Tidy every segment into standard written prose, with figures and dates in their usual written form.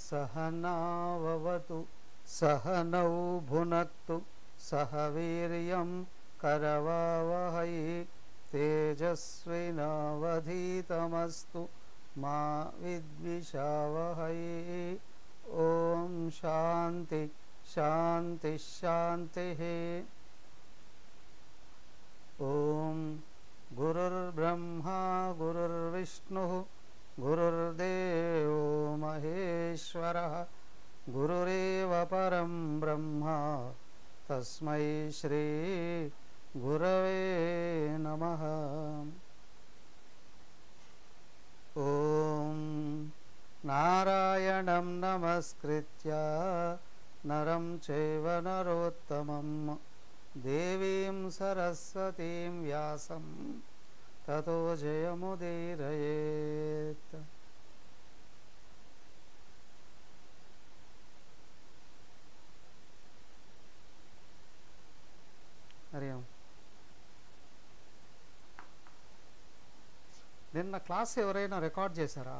सहनाववतु सहनौ भुनक्तु सह वीर्यं करवावहै तेजस्विनावधीतमस्तु मा विद्विषावहै। ओम शांति शांति शांतिः। ओम गुरुर्ब्रह्मा गुरुर्विष्णुः गुरुर्देवो महेश्वरः गुरुरेव परं ब्रह्म तस्मै श्री गुरवे नमः। ओम नारायणं नमस्कृत्य नरं चैव नरोत्तमं देवीं सरस्वतीं व्यासं ततो जयमुदीरयेत्। हरि ओम। నిన్న క్లాస్ ఎవరైనా రికార్డ్ చేశారా?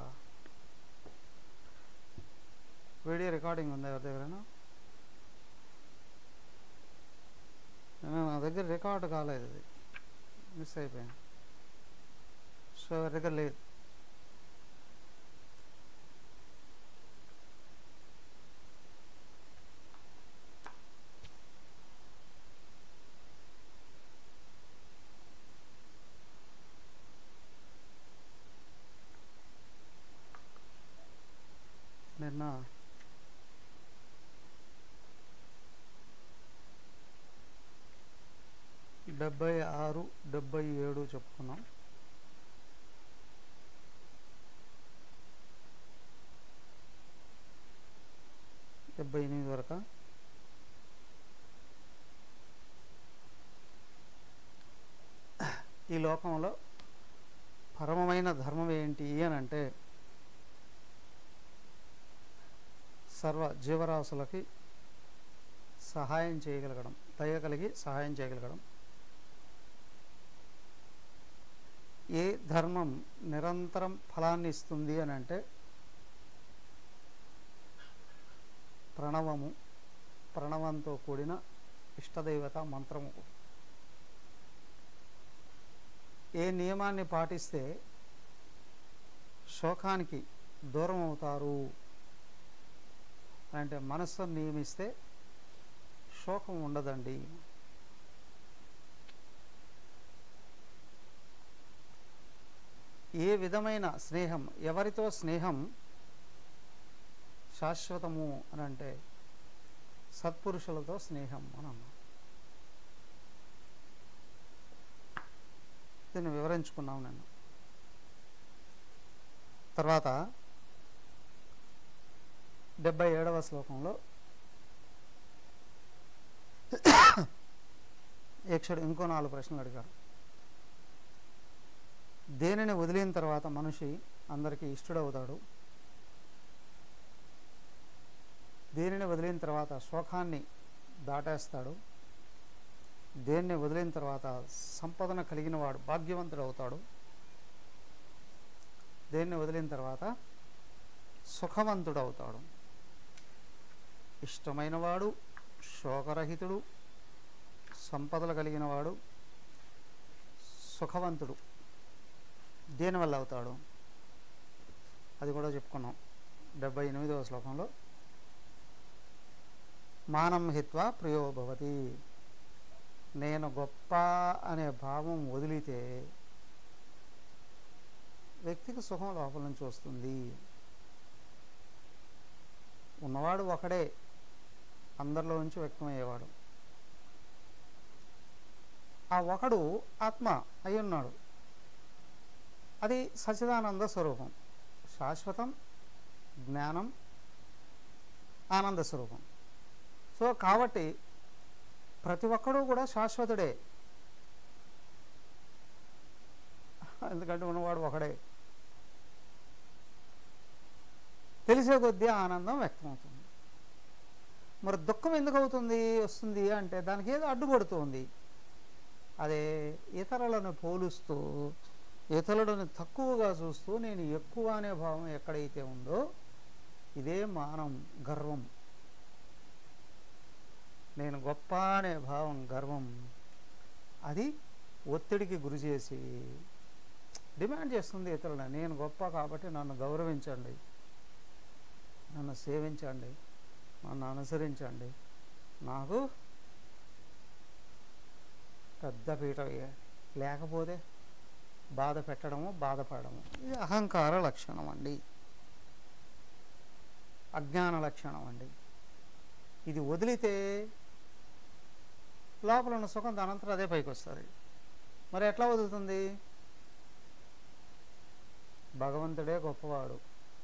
వీడియో రికార్డింగ్ ఉందా ఎవరి దగ్గరైనా? నా దగ్గర రికార్డు కాలేదు, అది మిస్ అయిపోయాను. సో ఎవరి దగ్గర లేదు. నిన్న 76, 77 చెప్పుకున్నాం. వరకు ఈ లోకంలో పరమమైన ధర్మం ఏంటి అని అంటే సర్వ జీవరాశులకి సహాయం చేయగలగడం, దయ కలిగి సహాయం చేయగలగడం. ఏ ధర్మం నిరంతరం ఫలాన్ని ఇస్తుంది అని అంటే ప్రణవము, ప్రణవంతో కూడిన ఇష్టదైవత మంత్రము. ఏ నియమాన్ని పాటిస్తే శోకానికి దూరం అవుతారు అంటే మనస్సును నియమిస్తే శోకం ఉండదండి. ఏ విధమైన స్నేహం, ఎవరితో స్నేహం శాశ్వతము అని అంటే సత్పురుషులతో స్నేహం అని అన్నాం. దీన్ని వివరించుకున్నాం నేను. తర్వాత 77వ శ్లోకంలో యక్షుడు ఇంకో 4 ప్రశ్నలు అడిగారు. దేనిని వదిలిన తర్వాత మనిషి అందరికీ ఇష్టడవుతాడు? దేనిని వదిలిన తర్వాత శోకాన్ని దాటేస్తాడు? దేన్ని వదిలిన తర్వాత సంపదన కలిగిన వాడు భాగ్యవంతుడు అవుతాడు? దేన్ని వదిలిన తర్వాత సుఖవంతుడు అవుతాడు? ఇష్టమైన వాడు, శోకరహితుడు, సంపదలు కలిగిన వాడు, సుఖవంతుడు దేనివల్ల అవుతాడు? అది కూడా చెప్పుకున్నాం 78వ శ్లోకంలో. మానం హిత్వా ప్రియో భవతి. నేను గొప్ప అనే భావం వదిలితే వ్యక్తికి సుఖం లోపల నుంచి వస్తుంది. ఉన్నవాడు ఒకడే, అందరిలో నుంచి వ్యక్తమయ్యేవాడు. ఆ ఒకడు ఆత్మ అయి ఉన్నాడు. అది సచ్చిదానంద స్వరూపం, శాశ్వతం, జ్ఞానం, ఆనంద స్వరూపం. సో కాబట్టి ప్రతి ఒక్కడూ కూడా శాశ్వతుడే, ఎందుకంటే ఉన్నవాడు ఒకడే. తెలిసే కొద్దీ ఆనందం వ్యక్తమవుతుంది. మరి దుఃఖం ఎందుకు వస్తుంది అంటే దానికి ఏదో అడ్డుపడుతుంది. అదే ఇతరులను పోలుస్తూ, ఇతరులను తక్కువగా చూస్తూ నేను ఎక్కువ అనే భావం ఎక్కడైతే ఉందో ఇదే మానం, గర్వం. నేను గొప్ప అనే భావం, గర్వం, అది ఒత్తిడికి గురి చేసి డిమాండ్ చేస్తుంది ఇతరులను. నేను గొప్ప కాబట్టి నన్ను గౌరవించండి, నన్ను సేవించండి, నన్ను అనుసరించండి, నాకు పెద్ద పీట వేయాలి, లేకపోతే బాధ పెట్టడము, బాధపడము. ఇది అహంకార లక్షణం అండి, అజ్ఞాన లక్షణం అండి. ఇది వదిలితే లోపల ఉన్న సుఖం దానంతరం అదే పైకి వస్తుంది. మరి ఎట్లా వదులుతుంది? భగవంతుడే గొప్పవాడు,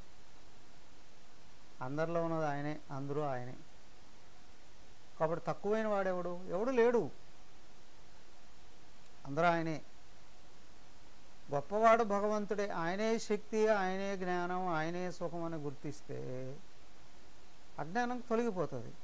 అందరిలో ఉన్నది ఆయనే, అందరూ ఆయనే. కాబట్టి తక్కువైన వాడెవడు? ఎవడు లేడు, అందరూ ఆయనే. గొప్పవాడు భగవంతుడే, ఆయనే శక్తి, ఆయనే జ్ఞానం, ఆయనే సుఖం అని గుర్తిస్తే అజ్ఞానం తొలగిపోతుంది.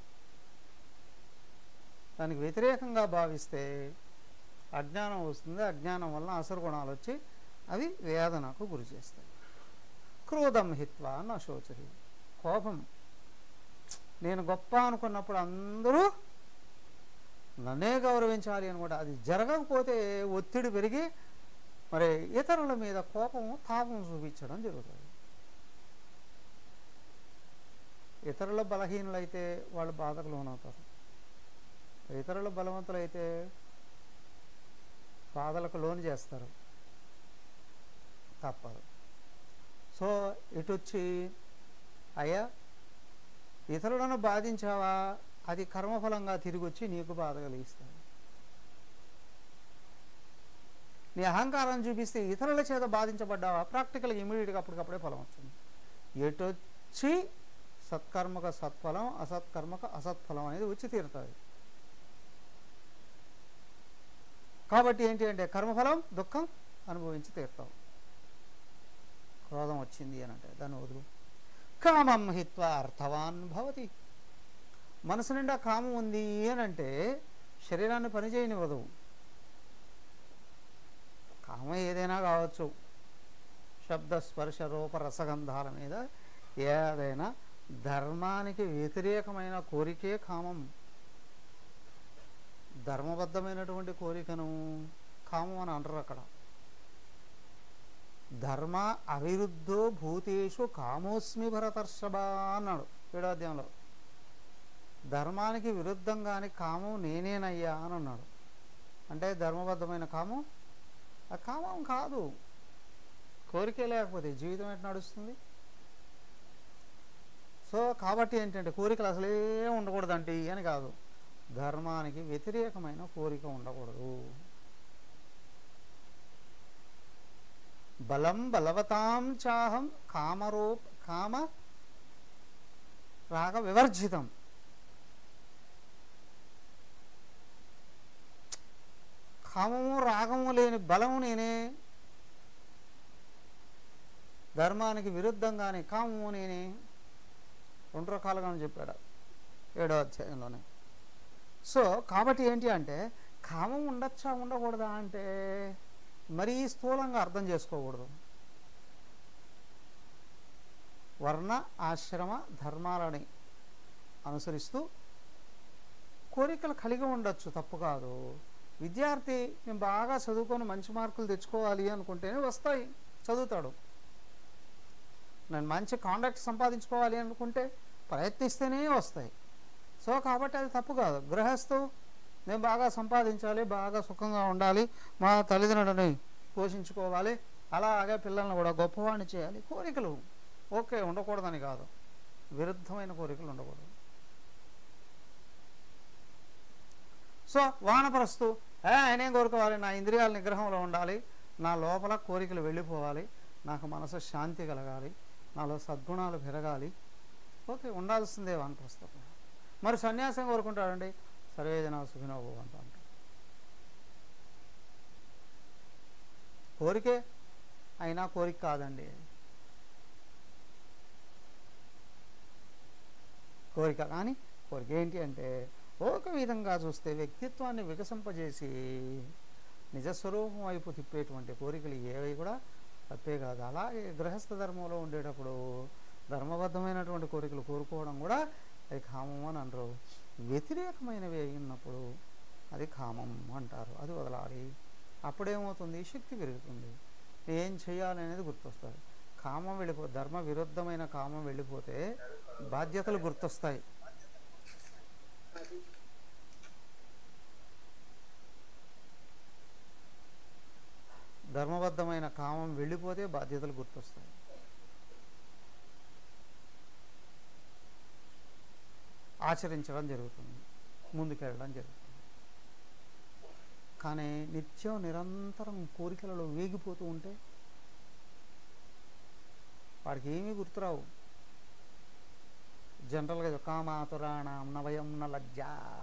దానికి వ్యతిరేకంగా భావిస్తే అజ్ఞానం వస్తుంది. అజ్ఞానం వలన అసుర గుణాలు వచ్చి అవి వేదనకు గురి చేస్తాయి. క్రోధం హిత్వా న శోచతి, కోపం. నేను గొప్ప అనుకున్నప్పుడు అందరూ నన్నే గౌరవించాలి అనుకుంటా. అది జరగకపోతే ఒత్తిడి పెరిగి మరి ఇతరుల మీద కోపం, తాపం చూపించడం జరుగుతుంది. ఇతరుల బలహీనులైతే వాళ్ళు బాధకు లోనవుతారు, ఇతరుల బలవంతులైతే బాధలకు లోను చేస్తారు, తప్పదు. సో ఇటు వచ్చి అయ్యా ఇతరులను బాధించావా, అది కర్మఫలంగా తిరిగి వచ్చి నీకు బాధ కలిగిస్తుంది. నీ అహంకారాన్ని చూపిస్తే ఇతరుల చేత బాధించబడ్డావా, ప్రాక్టికల్గా ఇమీడియట్గా అప్పటికప్పుడే ఫలం వచ్చింది. ఎటొచ్చి సత్కర్మక సత్ఫలం, అసత్కర్మక అసత్ఫలం అనేది వచ్చి తీరుతుంది. కాబట్టి ఏంటి అంటే కర్మఫలం దుఃఖం అనుభవించి తీరుతావు. క్రోధం వచ్చింది అని అంటే దాన్ని వదులు. కామం హిత్వా అర్థవాన్ భవతి. మనసు నిండా కామం ఉంది అని అంటే శరీరాన్ని పనిచేయనివ్వదు. కామం ఏదైనా కావచ్చు, శబ్ద స్పర్శ రూప రసగంధాల మీద ఏదైనా ధర్మానికి వ్యతిరేకమైన కోరికే కామం. ధర్మబద్ధమైనటువంటి కోరికను కామం అని అంటారు. అక్కడ ధర్మ అవిరుద్ధో భూతేషు కామోస్మి భరతర్షభ అన్నాడు 7వ అధ్యాయంలో. ధర్మానికి విరుద్ధంగాని కామం నేనేనయ్యా అని అన్నాడు. అంటే ధర్మబద్ధమైన కామం ఆ కామం కాదు. కోరికే లేకపోతే జీవితం ఎట్లా నడుస్తుంది? సో కాబట్టి ఏంటంటే కోరికలు అసలే ఉండకూడదంటే అని కాదు, ధర్మానికి వ్యతిరేకమైన కోరిక ఉండకూడదు. బలం బలవతాం చాహం కామ రాగ వివర్జితం. కామము రాగము లేని బలము నేనే, ధర్మానికి విరుద్ధంగానే కామము నేనే. 2 రకాలుగా చెప్పాడు 7వ అధ్యాయంలోనే. సో కాబట్టి ఏంటి అంటే కామం ఉండొచ్చా ఉండకూడదా అంటే మరీ స్థూలంగా అర్థం చేసుకోకూడదు. వర్ణ ఆశ్రమ ధర్మాలని అనుసరిస్తూ కోరికలు కలిగి ఉండొచ్చు, తప్పు కాదు. విద్యార్థి నేను బాగా చదువుకొని మంచి మార్కులు తెచ్చుకోవాలి అనుకుంటేనే వస్తాయి, చదువుతాడు. నేను మంచి కాంటాక్ట్ సంపాదించుకోవాలి అనుకుంటే ప్రయత్నిస్తేనే వస్తాయి. సో కాబట్టి అది తప్పు కాదు. గృహస్థు నేను బాగా సంపాదించాలి, బాగా సుఖంగా ఉండాలి, మా తల్లిదండ్రులని పోషించుకోవాలి, అలాగే పిల్లల్ని కూడా గొప్పవాడిని చేయాలి, కోరికలు ఓకే, ఉండకూడదని కాదు, విరుద్ధమైన కోరికలు ఉండకూడదు. సో వానప్రస్థు ఆయనేం కోరుకోవాలి, నా ఇంద్రియాల నిగ్రహంలో ఉండాలి, నా లోపల కోరికలు వెళ్ళిపోవాలి, నాకు మనసు శాంతి కలగాలి, నాలో సద్గుణాలు పెరగాలి, ఓకే ఉండాల్సిందే వానప్రస్థం. మరి సన్యాసం కోరుకుంటాడండి, సర్వేజన సుఖినో భవంతు అంటాడు. కోరికే అయినా కోరిక కాదండి, కోరిక. కానీ కోరిక ఏంటి అంటే ఒక విధంగా చూస్తే వ్యక్తిత్వాన్ని వికసింపజేసి నిజస్వరూపం వైపు తిప్పేటువంటి కోరికలు ఏవి కూడా తప్పే కాదు. అలాగే గృహస్థ ధర్మంలో ఉండేటప్పుడు ధర్మబద్ధమైనటువంటి కోరికలు కోరుకోవడం కూడా అది కామం అని అనరు. వ్యతిరేకమైనవి అయినప్పుడు అది కామం అంటారు. అది వదలాలి. అప్పుడేమవుతుంది? శక్తి పెరుగుతుంది, ఏం చేయాలి అనేది గుర్తొస్తుంది. కామం ధర్మ విరుద్ధమైన కామం వెళ్ళిపోతే బాధ్యతలు గుర్తొస్తాయి. ధర్మబద్ధమైన కామం వెళ్ళిపోతే బాధ్యతలు గుర్తొస్తాయి. ఆచరించడం జరుగుతుంది, ముందుకెళ్ళడం జరుగుతుంది. కానీ నిత్యం నిరంతరం కోరికలలో వేగిపోతూ ఉంటే వాడికి ఏమీ గుర్తురావు. జనరల్గా కామాతురాణం నవయం న లజ్జ,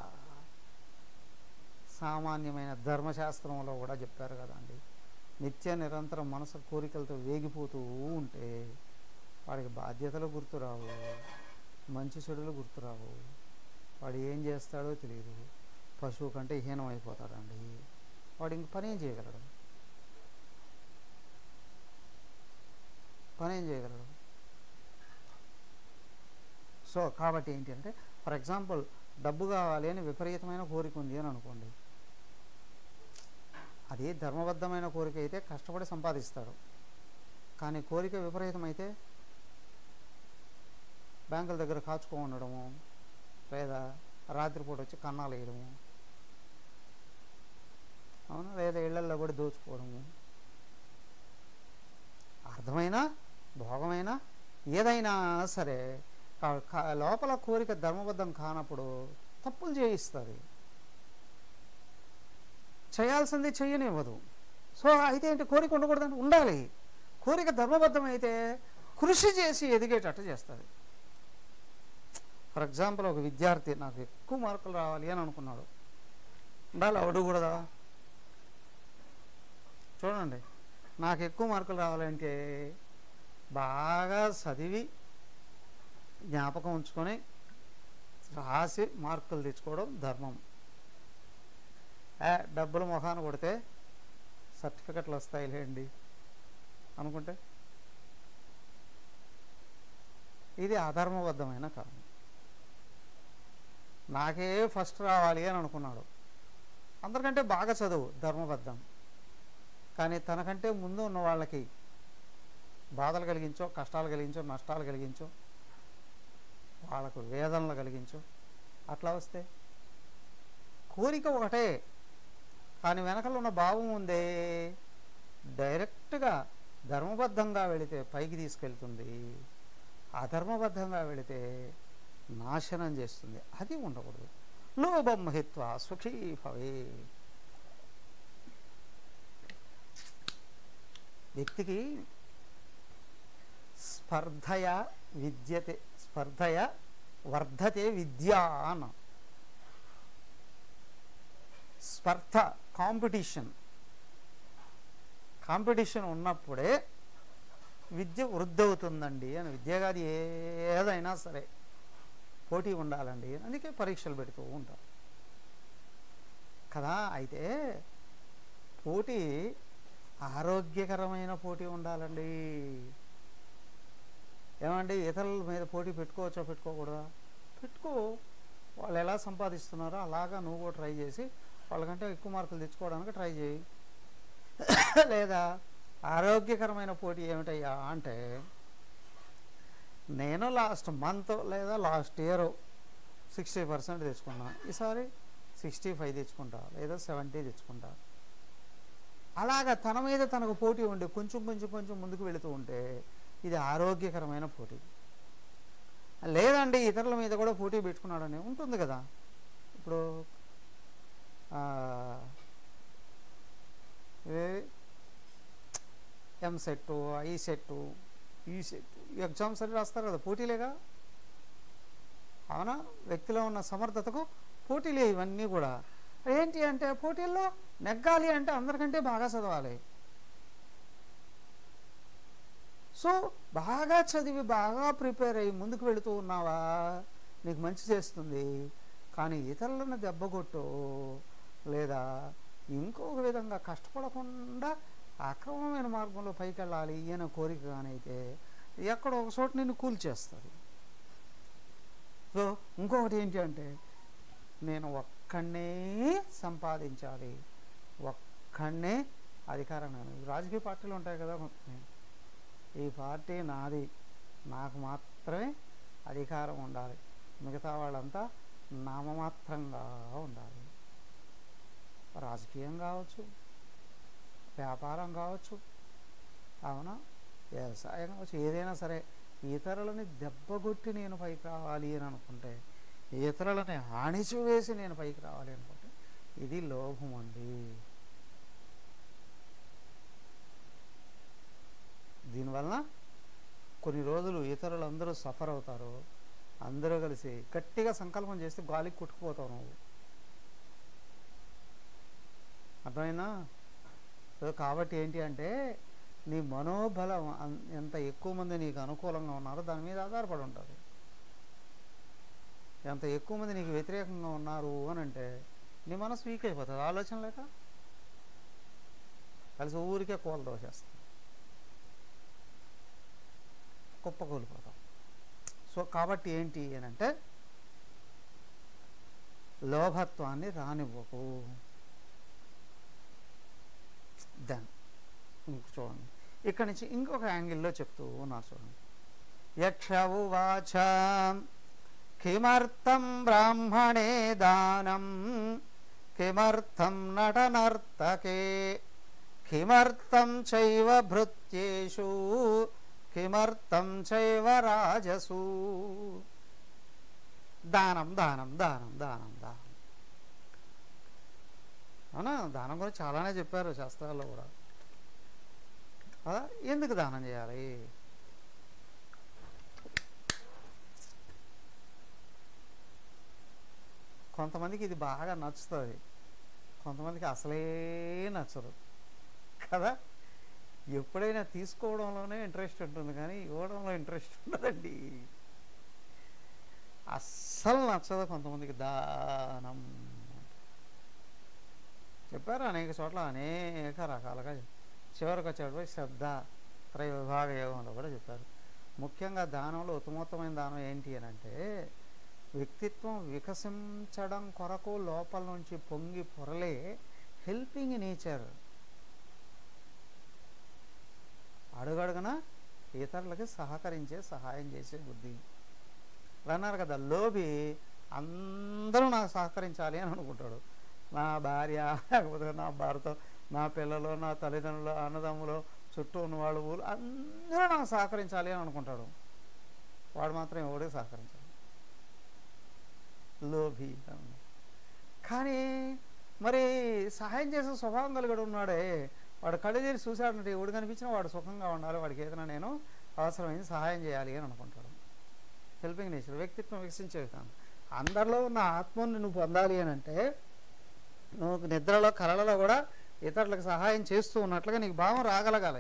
సామాన్యమైన ధర్మశాస్త్రంలో కూడా చెప్పారు కదండి. నిత్య నిరంతరం మనసు కోరికలతో వేగిపోతూ ఉంటే వాడికి బాధ్యతలు గుర్తురావు, మంచి చెడులు గుర్తురావు, వాడు ఏం చేస్తాడో తెలియదు. పశువు కంటే హీనం అయిపోతాడండి. వాడు ఇంక పనేం చేయగలడు? సో కాబట్టి ఏంటి అంటే, ఫర్ ఎగ్జాంపుల్ డబ్బు కావాలి అని విపరీతమైన కోరిక ఉంది అని అనుకోండి. అది ధర్మబద్ధమైన కోరిక అయితే కష్టపడి సంపాదిస్తాడు. కానీ కోరిక విపరీతమైతే బ్యాంకుల దగ్గర కాచుకో ఉండడము, లేదా రాత్రిపూట వచ్చి కన్నాలు వేయడము, అవునా, లేదా ఇళ్లల్లో కూడా దోచుకోవడము, అర్థమైనా భోగమైనా ఏదైనా సరే లోపల కోరిక ధర్మబద్ధం కానప్పుడు తప్పులు చేయిస్తుంది, చేయాల్సింది చెయ్యనివ్వదు. సో అయితే ఏంటి? కోరిక ఉండకూడదంటే ఉండాలి. కోరిక ధర్మబద్ధం అయితే కృషి చేసి ఎదిగేటట్టు చేస్తుంది. ఫర్ ఎగ్జాంపుల్ ఒక విద్యార్థి నాకు ఎక్కువ మార్కులు రావాలి అని అనుకున్నాడు. ఉండాలి, అడగకూడదా? చూడండి, నాకు ఎక్కువ మార్కులు రావాలంటే బాగా చదివి జ్ఞాపకం ఉంచుకొని రాసి మార్కులు తెచ్చుకోవడం ధర్మం. డబ్బులు మొహాన్ని కొడితే సర్టిఫికెట్లు వస్తాయిలేండి అనుకుంటే ఇది అధర్మబద్ధమైన కారణం. నాకే ఫస్ట్ రావాలి అని అనుకున్నాడు. అందరికంటే బాగా చదువు ధర్మబద్ధం. కానీ తనకంటే ముందు ఉన్న వాళ్ళకి బాధలు కలిగించో, కష్టాలు కలిగించో, నష్టాలు కలిగించో, వాళ్ళకు వేదనలు కలిగించో అట్లా వస్తే కోరిక ఒకటే, కానీ వెనకలో ఉన్న భావం ఉందే. డైరెక్ట్గా ధర్మబద్ధంగా వెళితే పైకి తీసుకెళ్తుంది, అధర్మబద్ధంగా వెళితే నాశనం చేస్తుంది. అది ఉండకూడదు. లోభం హిత్వా సుఖీ భవే. వ్యక్తికి స్పర్ధయ వర్ధతే విద్యా అన్న. స్పర్ధ కాంపిటీషన్ ఉన్నప్పుడే విద్య వృద్ధి అవుతుందండి అని. విద్య కాదు, ఏదైనా సరే పోటీ ఉండాలండి. అందుకే పరీక్షలు పెడుతూ ఉంటారు కదా. అయితే పోటీ ఆరోగ్యకరమైన పోటీ ఉండాలండి. ఏమండి, ఇతరుల మీద పోటీ పెట్టుకోవచ్చా పెట్టుకోకూడదా? పెట్టుకో. వాళ్ళు ఎలా సంపాదిస్తున్నారో అలాగా నువ్వు కూడా ట్రై చేసి వాళ్ళకంటే ఎక్కువ మార్కులు తెచ్చుకోవడానికి ట్రై చేయి. లేదా ఆరోగ్యకరమైన పోటీ ఏమిటయ్యా అంటే, నేను లాస్ట్ మంత్ లేదా లాస్ట్ ఇయర్ 60% తెచ్చుకున్నా, ఈసారి 65 తెచ్చుకుంటా, లేదా 70 తెచ్చుకుంటా. అలాగా తన మీద తనకు పోటీ ఉండి కొంచెం ముందుకు వెళుతూ ఉంటే ఇది ఆరోగ్యకరమైన పోటీ. లేదండి ఇతరుల మీద కూడా పోటీ పెట్టుకున్నాడని ఉంటుంది కదా. ఇప్పుడు ఎంసెట్, ఐసెట్, ఈసెట్ ఎగ్జామ్స్ అని రాస్తారు కదా, పోటీలేగా. అవునా? వ్యక్తిలో ఉన్న సమర్థతకు పోటీలే ఇవన్నీ కూడా. ఏంటి అంటే పోటీల్లో నెగ్గాలి అంటే అందరికంటే బాగా చదవాలి. సో బాగా చదివి బాగా ప్రిపేర్ అయ్యి ముందుకు వెళుతూ ఉన్నావా, నీకు మంచి చేస్తుంది. కానీ ఇతరులను దెబ్బకొట్టు, లేదా ఇంకొక విధంగా కష్టపడకుండా అక్రమమైన మార్గంలో పైకి వెళ్ళాలి అనే కోరిక కానైతే ఎక్కడో ఒక చోట నిన్ను కూల్చేస్తుంది. సో ఇంకొకటి ఏంటి అంటే నేను ఒక్కడనే సంపాదించాలి, ఒక్కడనే అధికారం. రాజకీయ పార్టీలు ఉంటాయి కదా, ఈ పార్టీ నాది, నాకు మాత్రమే అధికారం ఉండాలి, మిగతా వాళ్ళంతా నామమాత్రంగా ఉండాలి. రాజకీయం కావచ్చు, వ్యాపారం కావచ్చు, అవునా, వ్యవసాయం కావచ్చు, ఏదైనా సరే ఇతరులని దెబ్బగొట్టి నేను పైకి రావాలి అని అనుకుంటే, ఇతరులని అణిచివేసి నేను పైకి రావాలి అనుకుంటే ఇది లోభం అండి. దీనివలన కొన్ని రోజులు ఇతరులందరూ సఫర్ అవుతారు. అందరూ కలిసి గట్టిగా సంకల్పం చేస్తే గాలికి కొట్టుకుపోతావు నువ్వు. అర్థమైనా? సో కాబట్టి ఏంటి అంటే నీ మనోబలం ఎంత ఎక్కువ మంది నీకు అనుకూలంగా ఉన్నారో దాని మీద ఆధారపడి ఉంటుంది. ఎంత ఎక్కువ మంది నీకు వ్యతిరేకంగా ఉన్నారు అని అంటే నీ మనసు వీక్ అయిపోతుంది. ఆలోచన లేక కలిసి ఊరికే కూల దోసేస్తుంది, కుప్పకూలిపోతాం. సో కాబట్టి ఏంటి అని అంటే లోభత్వాన్ని రానివ్వకు. దెన్ చూడండి, ఇక్కడి నుంచి ఇంకొక యాంగిల్లో చెప్తూ ఉన్నారు చూడండి. యక్ష ఉవాచ కిమర్థం బ్రాహ్మణే దానం కిమర్థం నటనర్తకే కిమర్థం చైవ భృత్యేషు కిమర్థం చైవ రాజసు. దానం దానం దానం దానం దానం. అవునా, దానం గురించి చాలానే చెప్పారు శాస్త్రాల్లో కూడా. ఎందుకు దానం చేయాలి? కొంతమందికి ఇది బాగా నచ్చుతుంది, కొంతమందికి అసలే నచ్చదు కదా. ఎప్పుడైనా తీసుకోవడంలోనే ఇంట్రెస్ట్ ఉంటుంది కానీ ఇవ్వడంలో ఇంట్రెస్ట్ ఉండదండి. అస్సలు నచ్చదు కొంతమందికి దానం. చెప్పారు అనేక చోట్ల అనేక రకాలుగా. చివరికి వచ్చేటప్పుడు శ్రద్ధ త్రైవిభాగ యోగంలో కూడా చెప్పారు. ముఖ్యంగా దానంలో ఉత్తమోత్తమైన దానం ఏంటి అని అంటే వ్యక్తిత్వం వికసించడం కొరకు లోపల నుంచి పొంగి పొరలే హెల్పింగ్ నేచర్. అడుగడుగున ఇతరులకి సహకరించే సహాయం చేసే బుద్ధి. అన్నారు కదా, లోభి అందరూ నాకు సహకరించాలి అని అనుకుంటాడు. నా భార్య, లేకపోతే నా భర్త, నా పిల్లలు, నా తల్లిదండ్రులు, అన్నదమ్ములు, చుట్టూ ఉన్న వాళ్ళు, ఊరు అందరూ నాకు సహకరించాలి అని అనుకుంటాడు. వాడు మాత్రం ఎవడికి సహకరించాలి, లోభి. కానీ మరి సహాయం చేసే స్వభావం కలిగి ఉన్నాడే, వాడు కళ్ళు తెరిచి చూశాడంటే ఎవడు కనిపించినా వాడు సుఖంగా ఉండాలి, వాడికి ఏదైనా నేను అవసరమైంది సహాయం చేయాలి అని అనుకుంటాడు. హెల్పింగ్ నేచర్, వ్యక్తిత్వం వికసించే విధానం. అందరిలో ఉన్న ఆత్మని నువ్వు పొందాలి అని అంటే నువ్వు నిద్రలో కళలలో కూడా ఇతరులకు సహాయం చేస్తూ ఉన్నట్లుగా నీకు భావం రాగలగాలి.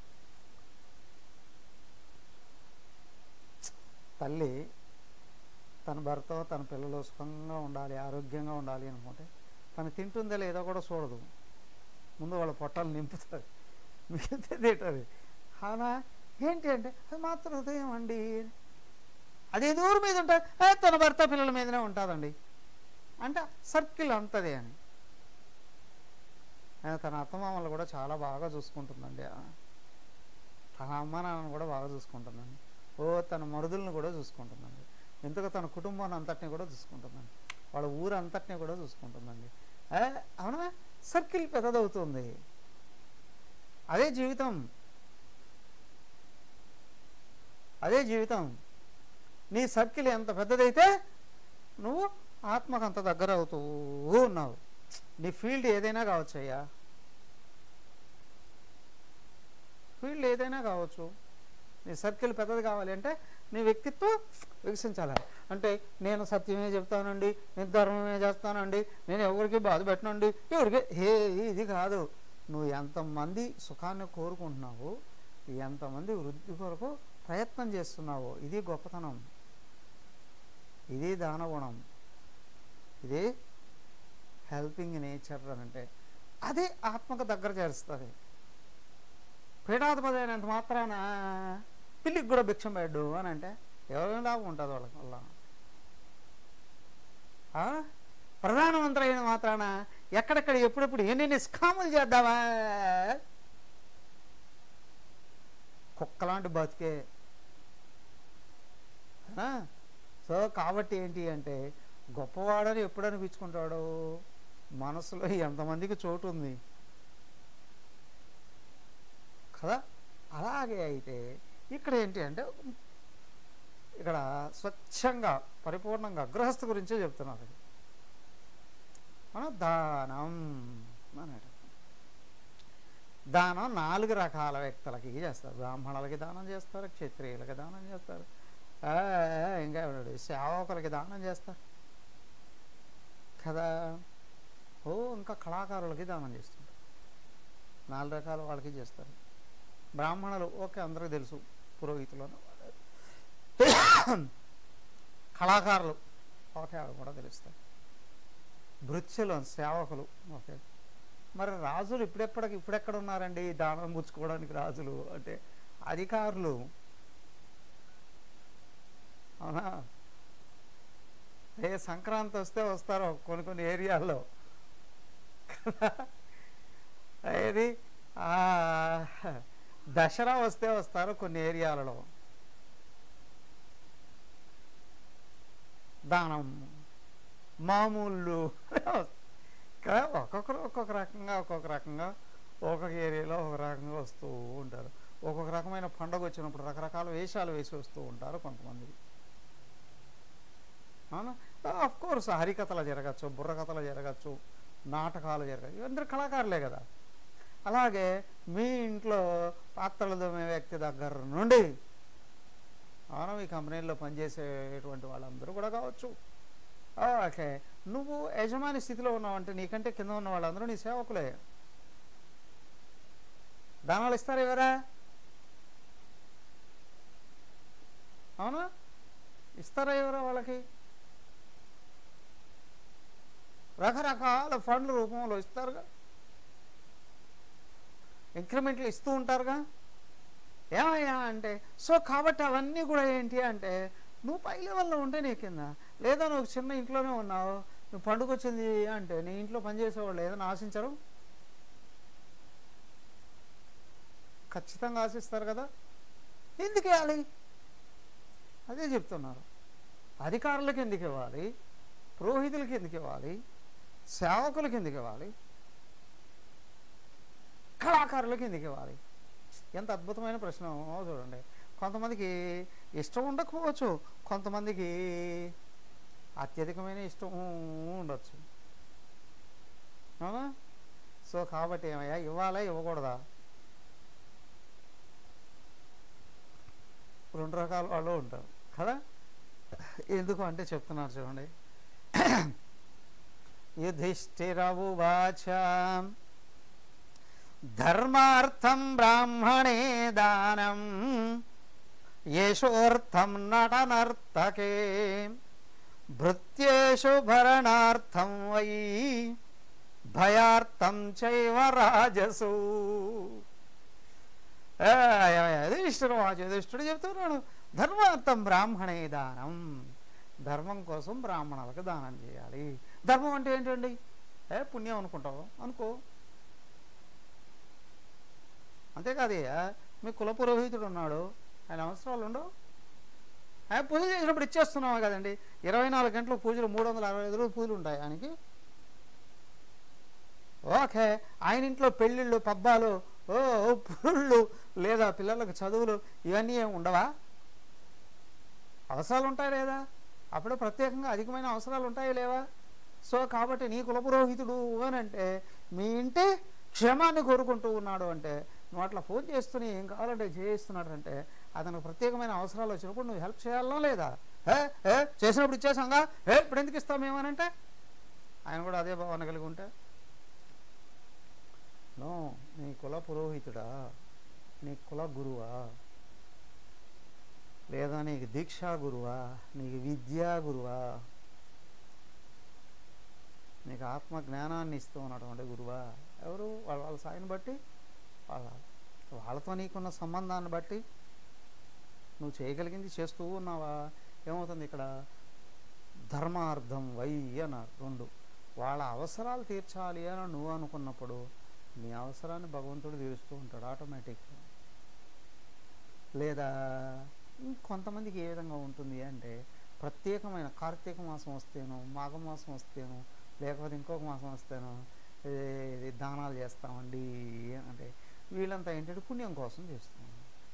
తల్లి తన భర్త తన పిల్లలు సుఖంగా ఉండాలి, ఆరోగ్యంగా ఉండాలి అనుకుంటే తను తింటుందో లేదో కూడా చూడదు, ముందు వాళ్ళ పొట్టాలు నింపుతుంది, మిగిలితే తింటుంది. అవునా, ఏంటి అంటే అది మాత్రం హృదయం అండి. అది ఎవరి మీద ఉంటుంది? తన భర్త పిల్లల మీదనే ఉంటుందండి అంటే సర్కిల్ అంతదే అని. తన అత్తమామలు కూడా చాలా బాగా చూసుకుంటుందండి, తన అమ్మ నాన్నను కూడా బాగా చూసుకుంటుందండి, తన మరుదులను కూడా చూసుకుంటుందండి, ఎందుకు తన కుటుంబాన్ని అంతటిని కూడా చూసుకుంటుందండి, వాళ్ళ ఊరు అంతటిని కూడా చూసుకుంటుందండి. అవునా, సర్కిల్ పెద్దదవుతుంది. అదే జీవితం, అదే జీవితం. నీ సర్కిల్ ఎంత పెద్దదైతే నువ్వు ఆత్మకు అంత దగ్గర అవుతూ ఉన్నావు. నీ ఫీల్డ్ ఏదైనా కావచ్చు అయ్యా, ఫీల్డ్ ఏదైనా కావచ్చు. నీ సర్కిల్ పెద్దది కావాలి అంటే నీ వ్యక్తిత్వం వికసించాలి. అంటే నేను సత్యమే చెప్తానండి, నేను ధర్మమే చేస్తానండి, నేను ఎవరికి బాధ పెట్టనండి, ఎవరికి ఇది కాదు. నువ్వు ఎంతమంది సుఖాన్ని కోరుకుంటున్నావు, ఎంతమంది వృద్ధి కొరకు ప్రయత్నం చేస్తున్నావు, ఇది గొప్పతనం, ఇది దానగుణం, ఇది హెల్పింగ్ నేచర్ అని అంటే అదే ఆత్మకు దగ్గర చేరుస్తుంది. పీఠాధిపతి అయినంత మాత్రాన పిల్లికి కూడా భిక్షం పెట్టు అని అంటే ఎవరైనా లాభం ఉంటుంది వాళ్ళకి వల్ల. ప్రధానమంత్రి అయిన మాత్రాన ఎక్కడెక్కడ ఎప్పుడెప్పుడు ఎన్ని స్కాములు చేద్దామా, కుక్కలాంటి బతికే. సో కాబట్టి ఏంటి అంటే గొప్పవాడని ఎప్పుడు అనిపించుకుంటాడు, మనసులో ఎంతమందికి చోటు ఉంది కదా. అలాగే అయితే ఇక్కడ ఏంటి అంటే ఇక్కడ స్వచ్ఛంగా పరిపూర్ణంగా గృహస్థ గురించే చెప్తున్నారు. మనం దానం అన్నాడు. దానం 4 రకాల వ్యక్తులకి చేస్తారు. బ్రాహ్మణులకి దానం చేస్తారు, క్షత్రియులకి దానం చేస్తారు, ఇంకా సేవకులకి దానం చేస్తారు కదా. ఇంకా కళాకారులకి దానం చేస్తుంటారు. 4 రకాల వాళ్ళకి చేస్తారు. బ్రాహ్మణులు ఓకే అందరికీ తెలుసు, పురోహితులను. కళాకారులు ఓకే అవి కూడా తెలుస్తాయి. భృత్యులు సేవకులు ఓకే. మరి రాజులు ఇప్పుడెక్కడ ఉన్నారండి దానం పుచ్చుకోవడానికి? రాజులు అంటే అధికారులు, అవునా? సంక్రాంతి వస్తే వస్తారు కొన్ని ఏరియాల్లో ఏది దసరా వస్తే వస్తారు కొన్ని ఏరియాలలో. దానం మామూలు ఒక్కొక్కరు ఒక్కొక్క రకంగా ఒక్కొక్క ఏరియాలో ఒక రకంగా వస్తూ ఉంటారు. ఒక్కొక్క రకమైన పండుగ వచ్చినప్పుడు రకరకాల వేషాలు వేసి వస్తూ ఉంటారు కొంతమంది. అవునా? కోర్స్ హరికథలు జరగచ్చు, బుర్రకథలు జరగచ్చు, నాటకాలు జరగచ్చు, ఇవందరూ కళాకారులే కదా. అలాగే మీ ఇంట్లో పాత్రలు దోమే వ్యక్తి దగ్గర నుండి అవునా మీ కంపెనీల్లో పనిచేసేటువంటి వాళ్ళందరూ కూడా కావచ్చు. ఓకే, నువ్వు యజమాని స్థితిలో ఉన్నావంటే నీకంటే కింద ఉన్న వాళ్ళందరూ నీ సేవకులే. దానాలు ఇస్తారు ఎవరా? అవునా, ఇస్తారా ఎవరా వాళ్ళకి? రకరకాల ఫండ్ల రూపంలో ఇస్తారుగా, ఇంక్రిమెంట్లు ఇస్తూ ఉంటారుగా. ఏమయ్యా అంటే సో కాబట్టి అవన్నీ కూడా ఏంటి అంటే నువ్వు పై లెవెల్లో ఉంటే నీ కింద, లేదా నువ్వు చిన్న ఇంట్లోనే ఉన్నావు, నువ్వు పండుగ వచ్చింది అంటే నీ ఇంట్లో పనిచేసేవాళ్ళు ఏదైనా ఆశించరు? ఖచ్చితంగా ఆశిస్తారు కదా. ఎందుకు ఇవ్వాలి? అదే చెప్తున్నారు. అధికారులకు ఎందుకు ఇవ్వాలి? పురోహితులకి ఎందుకు ఇవ్వాలి? సేవకులకి ఎందుకు ఇవ్వాలి? కళాకారులకి ఎందుకు ఇవ్వాలి? ఎంత అద్భుతమైన ప్రశ్న చూడండి. కొంతమందికి ఇష్టం ఉండకపోవచ్చు, కొంతమందికి అత్యధికమైన ఇష్టం ఉండొచ్చు. అవునా? సో కాబట్టి ఏమయ్యా ఇవ్వాలా ఇవ్వకూడదా? 2 రకాల వాళ్ళు ఉంటారు కదా. ఎందుకు అంటే చెప్తున్నారు చూడండి. యుధిష్ఠిరవువాచ ధర్మార్థం బ్రాహ్మణే దానం యేషోర్థం నటనర్తకే భృత్యేషు భరణార్థం వై భయార్థం చైవ రాజసు. యుధిష్ఠుడు చెప్తున్నాడు ధర్మార్థం బ్రాహ్మణే దానం, ధర్మం కోసం బ్రాహ్మణులకు దానం చేయాలి. ధర్మం అంటే ఏంటండి? పుణ్యం అనుకుంటావు అనుకో, అంతేకాదయ్యా. మీ కుల పురోహితుడు ఉన్నాడు, ఆయన అవసరాలు ఉండవు. ఆయన పూజ చేసినప్పుడు ఇచ్చేస్తున్నావు కదండి. 24 గంటలు పూజలు, 365 రోజులు పూజలు ఉంటాయి ఆయనకి. ఓకే, ఆయన ఇంట్లో పెళ్ళిళ్ళు, పబ్బాలు, పుళ్ళు, లేదా పిల్లలకు చదువులు ఇవన్నీ ఏమి ఉండవా? అవసరాలు ఉంటాయి లేదా? అప్పుడు ప్రత్యేకంగా అధికమైన అవసరాలు ఉంటాయి లేవా? సో కాబట్టి నీ కులపురోహితుడు అని అంటే మీ ఇంటి క్షేమాన్ని కోరుకుంటూ ఉన్నాడు అంటే, నువ్వు అట్లా ఫోన్ చేస్తూనే ఏం కావాలంటే చేయిస్తున్నాడు అంటే అతనికి ప్రత్యేకమైన అవసరాలు వచ్చినప్పుడు నువ్వు హెల్ప్ చేయాలనో లేదా? చేసినప్పుడు ఇచ్చేసాంగా, ఇప్పుడు ఎందుకు ఇస్తాం ఏమనంటే ఆయన కూడా అదే భావన కలిగి ఉంటే, నో, నీ కుల పురోహితుడా, నీ కుల గురువా, లేదా నీకు దీక్షా గురువా, నీకు విద్యా గురువా, నీకు ఆత్మ జ్ఞానాన్ని ఇస్తూ ఉన్నటువంటి గురువా ఎవరు? వాళ్ళ స్థాయిని బట్టి, వాళ్ళతో నీకున్న సంబంధాన్ని బట్టి నువ్వు చేయగలిగింది చేస్తూ ఉన్నావా? ఏమవుతుంది ఇక్కడ? ధర్మార్థం వై అన్నారు రెండు. వాళ్ళ అవసరాలు తీర్చాలి అని నువ్వు అనుకున్నప్పుడు నీ అవసరాన్ని భగవంతుడు తీరుస్తూ ఉంటాడు ఆటోమేటిక్గా. లేదా ఇంకొంతమందికి ఏ విధంగా ఉంటుంది అంటే, ప్రత్యేకమైన కార్తీక మాసం వస్తేనో, మాఘమాసం వస్తేనో, లేకపోతే ఇంకొక మాసం వస్తేనో దానాలు చేస్తామండి అంటే వీళ్ళంతా ఏంటంటే పుణ్యం కోసం చేస్తాం.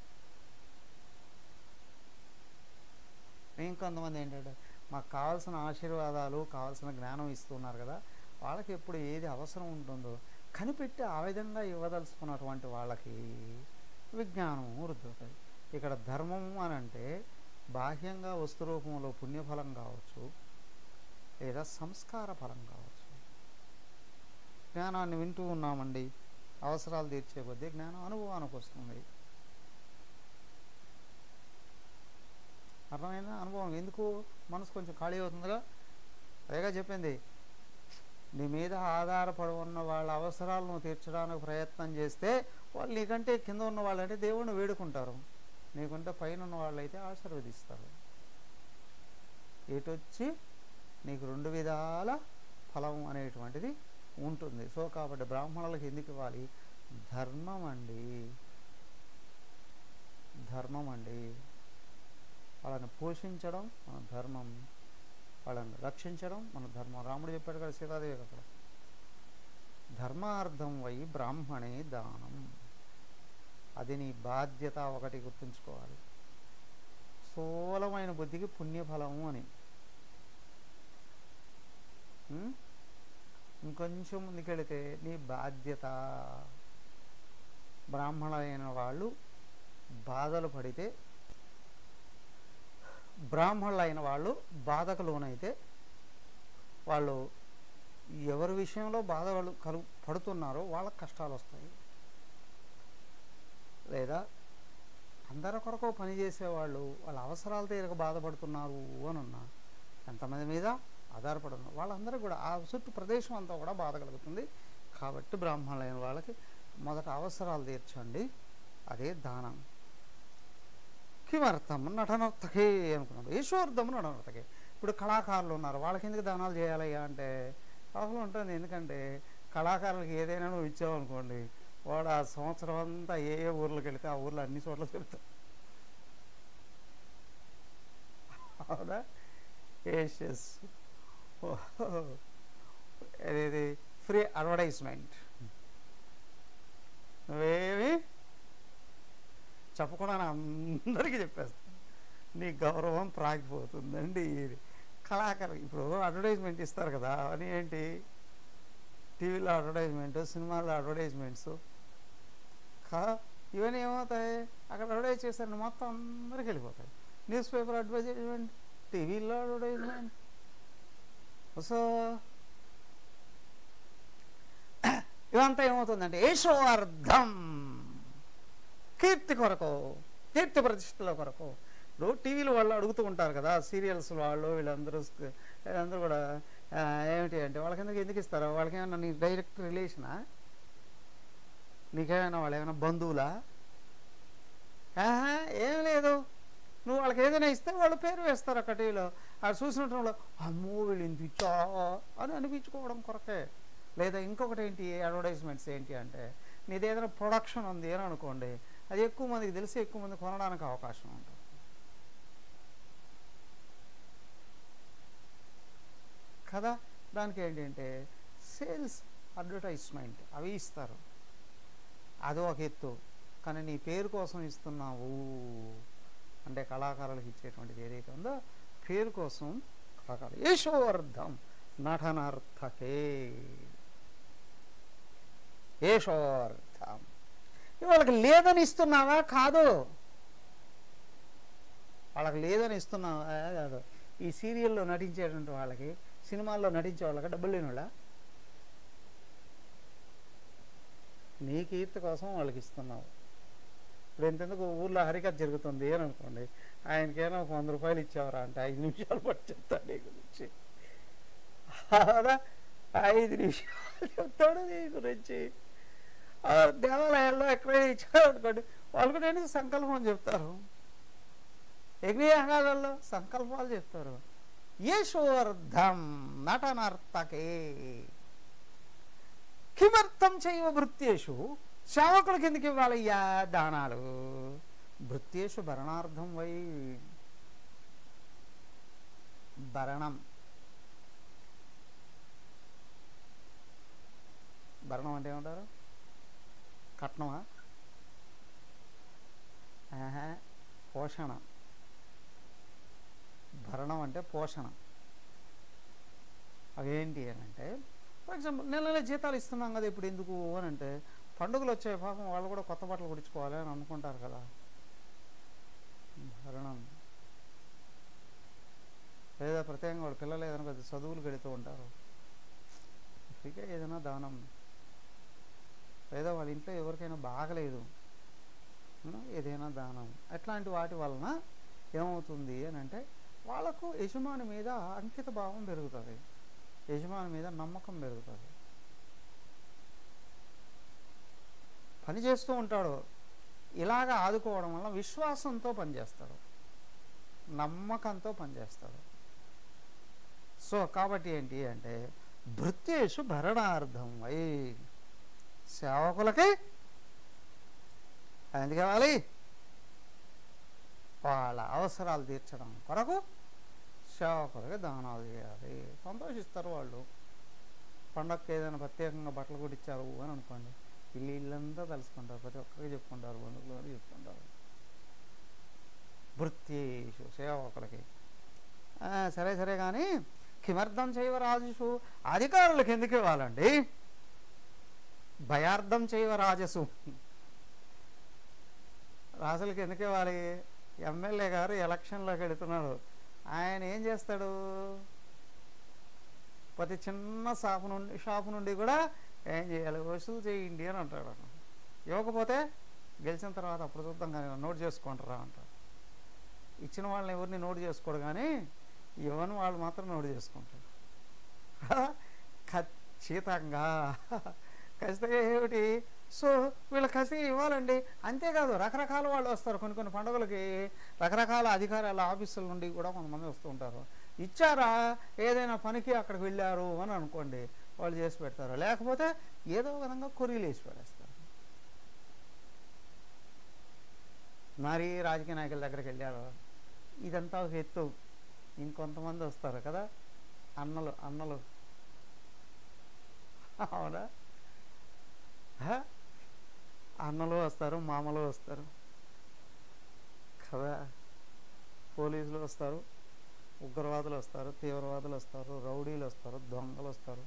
ఇంకొంతమంది ఏంటంటే మాకు కావాల్సిన ఆశీర్వాదాలు, కావాల్సిన జ్ఞానం ఇస్తున్నారు కదా, వాళ్ళకి ఎప్పుడు ఏది అవసరం ఉంటుందో కనిపెట్టి ఆ విధంగా ఇవ్వదలుచుకున్నటువంటి వాళ్ళకి విజ్ఞానం వృద్ధి అవుతుంది. ఇక్కడ ధర్మం అని అంటే బాహ్యంగా వస్తు రూపంలో పుణ్యఫలం కావచ్చు, లేదా సంస్కార ఫలం కావచ్చు. జ్ఞానాన్ని వింటూ ఉన్నామండి, అవసరాలు తీర్చే కొద్దీ జ్ఞానం అనుభవానికి వస్తుంది. అర్థమైందా? అనుభవం ఎందుకు? మనసు కొంచెం ఖాళీ అవుతుందిగా. పైగా చెప్పింది, నీ మీద ఆధారపడి ఉన్న వాళ్ళ అవసరాలను తీర్చడానికి ప్రయత్నం చేస్తే వాళ్ళు నీకంటే కింద ఉన్న వాళ్ళంటే దేవుణ్ణి వేడుకుంటారు, నీకంటే పైన ఉన్న వాళ్ళైతే ఆశీర్వదిస్తారు. ఎటొచ్చి నీకు రెండు విధాల ఫలం అనేటువంటిది ఉంటుంది. సో కాబట్టి బ్రాహ్మణులకు ఎందుకు ఇవ్వాలి? ధర్మం అండి, ధర్మం అండి. వాళ్ళని పోషించడం మన ధర్మం, వాళ్ళని రక్షించడం మన ధర్మం. రాముడు చెప్పాడు కదా సీతాదేవి అక్కడ, ధర్మార్థం వై బ్రాహ్మణే దానం. అది నీ బాధ్యత. ఒకటి గుర్తుంచుకోవాలి, స్థూలమైన బుద్ధికి పుణ్యఫలము అని. ఇంకొంచెం ముందుకెళితే నీ బాధ్యత. బ్రాహ్మణులైన వాళ్ళు బాధలు పడితే, బ్రాహ్మణులైన వాళ్ళు బాధకు లోనైతే, వాళ్ళు ఎవరి విషయంలో బాధ వాళ్ళు పడుతున్నారో వాళ్ళకి కష్టాలు వస్తాయి. లేదా అందరి కొరకు పనిచేసేవాళ్ళు వాళ్ళ అవసరాలు తీరక బాధపడుతున్నారు అని ఉన్నారు, ఎంతమంది మీద ఆధారపడుతున్నారు, వాళ్ళందరూ కూడా ఆ చుట్టూ ప్రదేశం అంతా కూడా బాధ కలుగుతుంది. కాబట్టి బ్రాహ్మణులైన వాళ్ళకి మొదట అవసరాలు తీర్చండి, అదే దానం. కిమర్థం నటనర్తకే అనుకున్నాడు, ఈశ్వర్థం నటనర్తకే. ఇప్పుడు కళాకారులు ఉన్నారు, వాళ్ళకి ఎందుకు దానాలు చేయాలయ్యా అంటే అవసరం ఉంటుంది. ఎందుకంటే కళాకారులకి ఏదైనా నువ్వు ఇచ్చావనుకోండి, వాడు ఆ సంవత్సరం అంతా ఏ ఏ ఊర్లోకి వెళితే ఆ ఊర్లో అన్ని చోట్ల తిరుగుతాడు. అవునా? ఏషియస్ ఇది ఫ్రీ అడ్వర్టైజ్మెంట్. నువ్వేమి చెప్పకుండా అందరికీ చెప్పేస్తాను, నీ గౌరవం ప్రాగిపోతుందండి. కళాకారు ఇప్పుడు అడ్వర్టైజ్మెంట్ ఇస్తారు కదా, అని ఏంటి? టీవీలో అడ్వర్టైజ్మెంట్, సినిమాల్లో అడ్వర్టైజ్మెంట్స్ ఇవన్నీ ఏమవుతాయి? అక్కడ అడ్వర్టైజ్ చేశారని మొత్తం అందరికి వెళ్ళిపోతాయి. న్యూస్ పేపర్ అడ్వర్టైజ్మెంట్, టీవీలో అడ్వర్టైజ్మెంట్. సో ఇవంతా ఏమవుతుందంటే యశోర్థం, కీర్తి కొరకు, కీర్తి ప్రతిష్టల కొరకు. ఇప్పుడు టీవీలో వాళ్ళు అడుగుతూ ఉంటారు కదా, సీరియల్స్ వాళ్ళు వీళ్ళందరూ కూడా ఏమిటి అంటే వాళ్ళకి ఎందుకు ఇస్తారో? వాళ్ళకి ఏమైనా నీ డైరెక్ట్ రిలేషనా? నీకేమైనా వాళ్ళు ఏమైనా బంధువులా? ఏం లేదు, నువ్వు వాళ్ళకి ఏదైనా ఇస్తే వాళ్ళు పేరు వేస్తారు అక్కడ టీవీలో. అది చూసినట్టు అమ్మో వీళ్ళు ఇంత ఇచ్చా అని అనిపించుకోవడం కొరకే. లేదా ఇంకొకటి ఏంటి అడ్వర్టైజ్మెంట్స్ ఏంటి అంటే, నీది ఏదైనా ప్రొడక్షన్ ఉంది అని అనుకోండి, అది ఎక్కువ మందికి తెలిసి ఎక్కువ మంది కొనడానికి అవకాశం ఉంటుంది. కదా, దానికి ఏంటంటే సేల్స్ అడ్వర్టైజ్మెంట్ అవి ఇస్తారు, అది ఒక ఎత్తు. కానీ నీ పేరు కోసం ఇస్తున్నావు అంటే కళాకారులకు ఇచ్చేటువంటిది ఏదైతే ఉందో పేరు కోసం కళాకారులు. యశోర్థం నటనార్థకే, యశోర్థం. వాళ్ళకి లేదని ఇస్తున్నావా? కాదు, వాళ్ళకి లేదని ఇస్తున్నావా? కాదు. ఈ సీరియల్లో నటించేటువంటి వాళ్ళకి, సినిమాల్లో నటించే వాళ్ళకి డబ్బులు లేని వాళ్ళ? నీ కీర్తి కోసం వాళ్ళకి ఇస్తున్నావు. ఇప్పుడు ఎంతెందుకు ఊర్లో హరికథ జరుగుతుంది అని అనుకోండి, ఆయనకైనా ఒక 100 రూపాయలు ఇచ్చేవారా అంటే 5 నిమిషాలు పట్టి చెప్తాడు నీ గురించి. 5 నిమిషాలు చెప్తాడు నీ గురించి. దేవాలయాల్లో ఎక్కడైనా ఇచ్చారు అనుకోండి, వాళ్ళు కూడా ఏంటి సంకల్పం చెప్తారు. యజ్ఞయాగాలలో సంకల్పాలు చెప్తారు. యశోర్ధం నటనర్తకే కిమర్థం చైవ భృత్యేషు, సేవకులకు ఎందుకు ఇవ్వాలయ్యా దానాలు? భృత్యేషు భరణార్థం వై, భరణం భరణం అంటే ఏమంటారు? కట్నమా? పోషణ. భరణం అంటే పోషణ. అవేంటి అని అంటే, ఫర్ ఎగ్జాంపుల్ నెల నెల జీతాలు ఇస్తున్నాం కదా, ఇప్పుడు ఎందుకు అని అంటే, పండుగలు వచ్చాయి పాపం వాళ్ళు కూడా కొత్త బట్టలు కుట్టించుకోవాలి అని అనుకుంటారు కదా. భరణం. లేదా ప్రత్యేకంగా వాడు పిల్లలు ఏదైనా పెద్ద చదువులు గడుతూ ఉంటారు, ఫ్రీగా ఏదైనా దానం. లేదా వాళ్ళ ఇంట్లో ఎవరికైనా బాగలేదు, ఏదైనా దానం. అట్లాంటి వాటి వలన ఏమవుతుంది అని అంటే, వాళ్ళకు యజమాని మీద అంకిత భావం పెరుగుతుంది, యజమాని మీద నమ్మకం పెరుగుతుంది. పని చేస్తూ ఉంటాడు, ఇలాగ ఆదుకోవడం వల్ల విశ్వాసంతో పనిచేస్తాడు, నమ్మకంతో పనిచేస్తాడు. సో కాబట్టి ఏంటి అంటే, భృత్యేషు భరణార్థం వై, సేవకులకి ఎందుకు కావాలి? వాళ్ళ అవసరాలు తీర్చడం కొరకు సేవకులకి దానాలు చేయాలి. సంతోషిస్తారు వాళ్ళు. పండగకి ఏదైనా ప్రత్యేకంగా బట్టలు కుట్టించారు అని అనుకోండి, ఇల్లంతా తలుసుకుంటారు, ప్రతి ఒక్కరికి చెప్పుకుంటారు, బంధువులు చెప్పుకుంటారు. భృత్యేషు సేవకులకి. సరే సరే కానీ కిమర్థం చైవ రాజసు, అధికారులకు ఎందుకు ఇవ్వాలండి? భయార్థం చైవ రాజసు, రాజులకి ఎందుకు ఇవ్వాలి? ఎమ్మెల్యే గారు ఎలక్షన్లోకి వెళుతున్నారు, ఆయన ఏం చేస్తాడు? ప్రతి చిన్న షాపు నుండి కూడా ఏం చేయాలి? వసూలు చేయండి అని అంటాడు. ఇవ్వకపోతే గెలిచిన తర్వాత అప్పుడు చూద్దాం కానీ నోట్ చేసుకుంటారా అంటారు. ఇచ్చిన వాళ్ళని ఎవరిని నోట్ చేసుకోడు, కానీ ఇవ్వని వాళ్ళు మాత్రం నోట్ చేసుకుంటారు. ఖచ్చితంగా ఖచ్చితంగా ఏమిటి? సో వీళ్ళకి ఖచ్చితంగా ఇవ్వాలండి. అంతేకాదు రకరకాల వాళ్ళు వస్తారు, కొన్ని కొన్ని పండుగలకి రకరకాల అధికారాల ఆఫీసుల నుండి కూడా కొంతమంది వస్తూ ఉంటారు. ఇచ్చారా, ఏదైనా పనికి అక్కడికి వెళ్ళారు అని అనుకోండి, వాళ్ళు చేసి పెడతారు. లేకపోతే ఏదో విధంగా కొరియలు వేసి పడేస్తారు. మరి రాజకీయ నాయకుల దగ్గరికి వెళ్ళారు, ఇదంతా ఒక ఎత్తు. ఇంకొంతమంది వస్తారు కదా, అన్నలు అవునా? అన్నలు వస్తారు, మామలు వస్తారు కదా, పోలీసులు వస్తారు, ఉగ్రవాదులు వస్తారు, తీవ్రవాదులు వస్తారు, రౌడీలు వస్తారు, దొంగలు వస్తారు.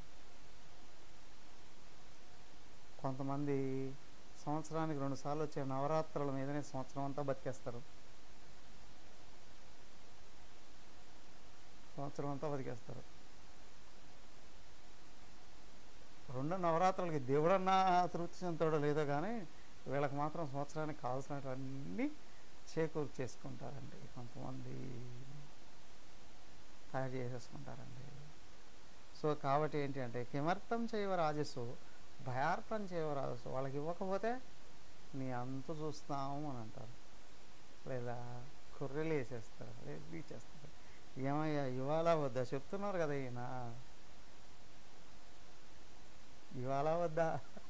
కొంతమంది సంవత్సరానికి 2 సార్లు వచ్చే నవరాత్రుల మీదనే సంవత్సరం అంతా బతికేస్తారు, రెండు నవరాత్రులకి దేవుడన్నా తృప్తి చెందుతాడో లేదో కానీ వీళ్ళకి మాత్రం సంవత్సరానికి కావాల్సినవన్నీ చేకూరు చేసుకుంటారండి. కొంతమంది తయారు చేసేసుకుంటారండి. సో కాబట్టి ఏంటి అంటే, కిమర్థం చేయవ రాజస్సు భయార్థం చేయవ రాజస్సు. వాళ్ళకి ఇవ్వకపోతే నీ అంత చూస్తాము అని అంటారు, లేదా కుర్రెలు వేసేస్తారు, చేస్తారు. ఏమయ్యా ఇవాళ వద్దా చెప్తున్నారు కదా, ఈయన ఇవాళ వద్దా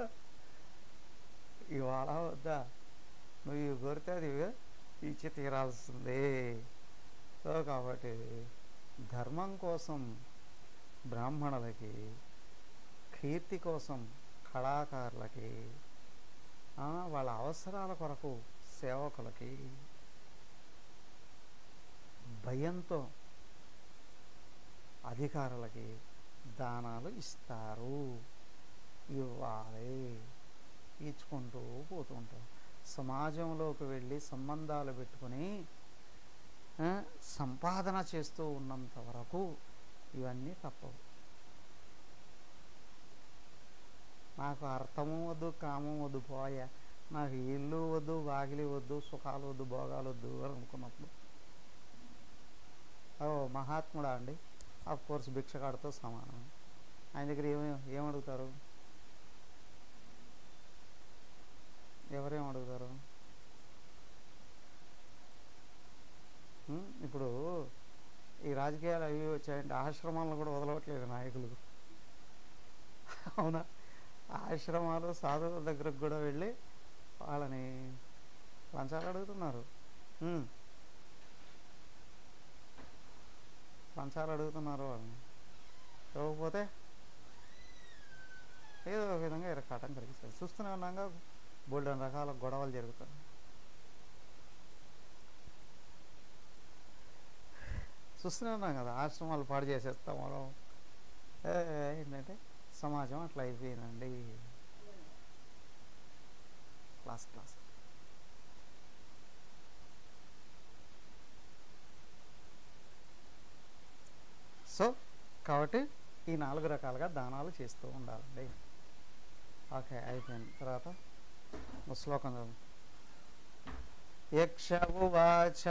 నువ్వు కోరితే అది ఇచ్చి తీరాల్సిందే. సో కాబట్టి ధర్మం కోసం బ్రాహ్మణులకి, కీర్తి కోసం కళాకారులకి, వాళ్ళ అవసరాల కొరకు సేవకులకి భయంతో అధికారులకి దానాలు ఇస్తారు, ఇవ్వాలి, ఇచ్చుకుంటూ పోతుంటారు. సమాజంలోకి వెళ్ళి సంబంధాలు పెట్టుకొని సంపాదన చేస్తూ ఉన్నంత వరకు ఇవన్నీ తప్పవు. నాకు అర్థము వద్దు, కామం వద్దు, పోయా నాకు ఇల్లు వద్దు, వాకిలి వద్దు, సుఖాలు వద్దు, భోగాలు వద్దు అని అనుకున్నప్పుడు, మహాత్ముడా అండి, ఆఫ్ కోర్స్ భిక్షగాడితో సమానం. ఆయన దగ్గర ఏమడుగుతారు? ఎవరేమడుగుతారు? ఇప్పుడు ఈ రాజకీయాలు అవి వచ్చాయంటే ఆశ్రమాలను కూడా వదలవట్లేదు నాయకులు. అవునా? ఆశ్రమాలు సాధువుల దగ్గరకు కూడా వెళ్ళి వాళ్ళని లంచాలు అడుగుతున్నారు. లంచాలు అడుగుతున్నారు వాళ్ళని. ఇవ్వకపోతే ఏదో ఒక విధంగా ఇరకాటం కలిగిస్తారు. చూస్తూనే ఉన్నాగా బోల్డెన్ రకాల గొడవలు జరుగుతాయి. చూస్తూనే ఉన్నాం కదా, ఆశ్రమాలు పాడు చేసేస్తాం మనం. ఏంటంటే సమాజం అట్లా అయిపోయిందండి. క్లాస్ సో కాబట్టి ఈ 4 రకాలుగా దానాలు చేస్తూ ఉండాలండి. ఓకే, అయిపోయింది. తర్వాత శ్లోకం చదువు. యక్ష ఉవాచ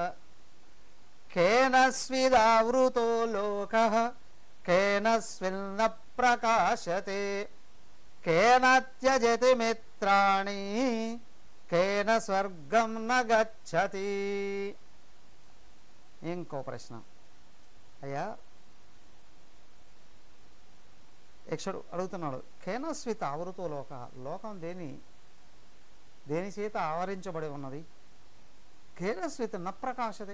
కేన స్విదావృతో లోకః కేన స్విన్న ప్రకాశతే కేన త్యజతి మిత్రాణి కేన స్వర్గం న గచ్చతి. ఇంకో ప్రశ్న. అయ్యా, యక్షుడు అడుగుతున్నాడు, కేన స్విత ఆవృతో లోక, లోకం దేని చేత ఆవరించబడి ఉన్నది? కేన స్విత న ప్రకాశతే,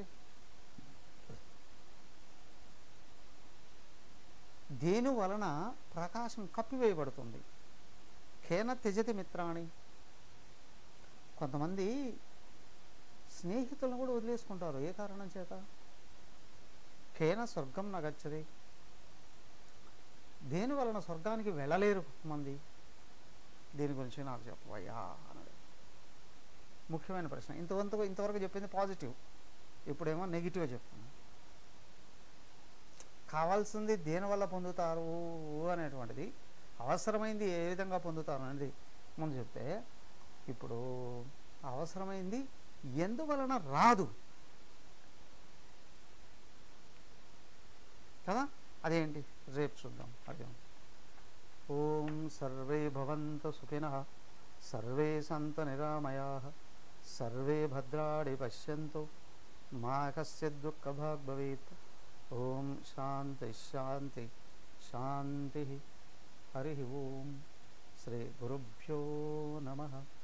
దేని వలన ప్రకాశం కప్పివేయబడుతుంది? కేన త్యజతి మిత్రాణి, కొంతమంది స్నేహితులను కూడా వదిలేసుకుంటారు. ఏ కారణం చేత? కేన స్వర్గం న గచ్చతి, దేని వలన స్వర్గానికి వెళ్ళలేరు మంది? దీని గురించి నాకు చెప్పవయ్యా అన్నాడు. ముఖ్యమైన ప్రశ్న. ఇంతవరకు చెప్పింది పాజిటివ్, ఇప్పుడేమో నెగిటివ్ చెప్తున్నా. కావాల్సింది దేనివల్ల పొందుతారు అనేటువంటిది, అవసరమైంది ఏ విధంగా పొందుతారు అనేది ముందు చెప్తే, ఇప్పుడు అవసరమైంది ఎందువలన రాదు కదా, అదేంటి రేపు చూద్దాం. అదే. ఓం సర్వే భవంతు సుఖినః, సర్వే సంతు నిరామయాః, సర్వే భద్రాణి పశ్యంతు, మా కశ్చిద్ దుఃఖభాగ్ భవేత్. ఓం శాంతి శాంతి శాంతి. హరి ఓం. శ్రీ గురుభ్యో నమః.